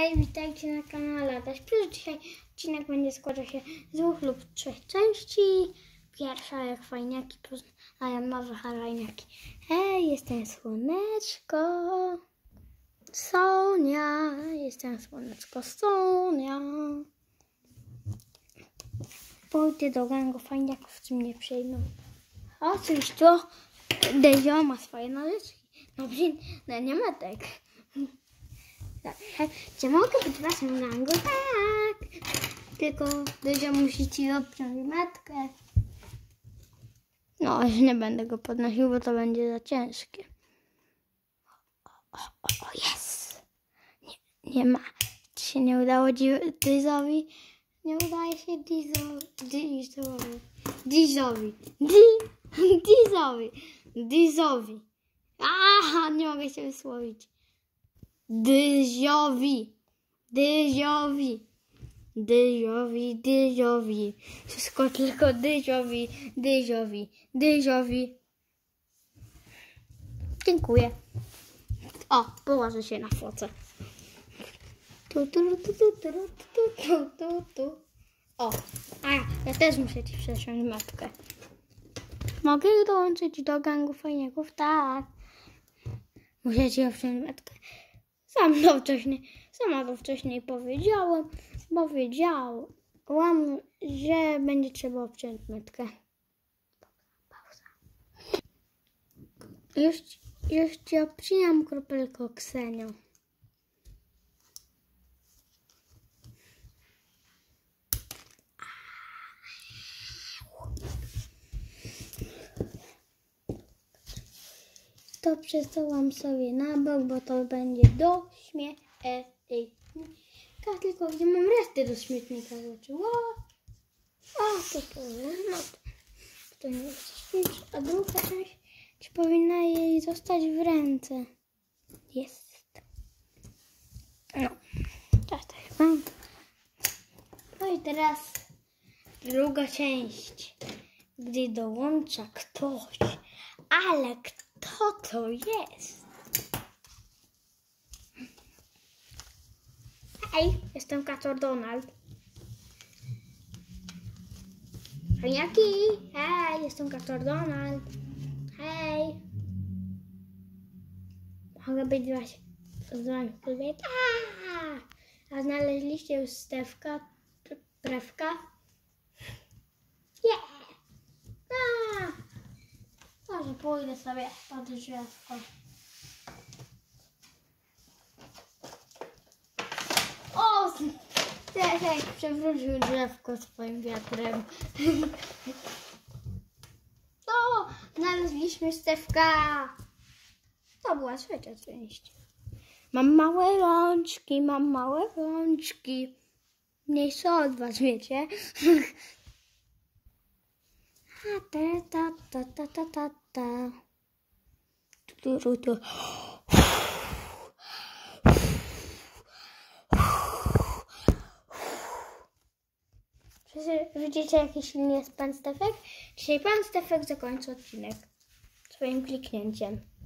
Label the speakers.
Speaker 1: Hej, witajcie na kanale Adaś Plus. Dzisiaj odcinek będzie składał się z 2 lub 3 części. Pierwsza, jak fajniaki poznają nowe harajniaki. Hej, jestem Słoneczko Sonia. Jestem Słoneczko Sonia. Pójdę do gangu fajniaków, co mnie przyjmą. Oczywiście Dezio ma swoje nożyczki. No nie ma tak. Czy mogę być w waszym gangu? Tak! Tylko Dezio musi ci obciąć matkę. No, już nie będę go podnosił, bo to będzie za ciężkie. O, jest! Nie ma. Czy się nie udało Dizowi? Nie udaje się Dizowi. Aha, nie mogę się wysłowić. Deziowi. Wszystko tylko Deziowi. Dziękuję. O, położę się na foce. O, a ja też muszę ci przesiąść matkę. Mogę dołączyć do gangu fajniaków? Tak. Muszę ci obciąć matkę. Sama to wcześniej powiedziałam, że będzie trzeba obciąć matkę. Pauza. Już ci obcinam kropelko, Ksenio. To przesuwam sobie na bok, bo to będzie do śmietnika. Tylko gdzie mam resztę do śmietnika zaczęło. To nie jest śmieć, a druga część powinna jej zostać w ręce. Jest. No, teraz to chyba. No i teraz druga część, gdy dołącza ktoś, ale kto to jest? Hej, jestem Kaczor Donald. Fajniaki, hej, jestem Kaczor Donald. Hej. Mogę być z wami powiedzieć. A znaleźliście już Prewka? Może pójdę sobie pod drzewko. O! Stefek przewrócił drzewko swoim wiatrem. O! Znaleźliśmy Stefka. To była trzecia część. Mam małe rączki. Mniejsze od was, wiecie? Widzicie, jaki silny jest pan Stefek? Dzisiaj pan Stefek zakończy odcinek swoim kliknięciem.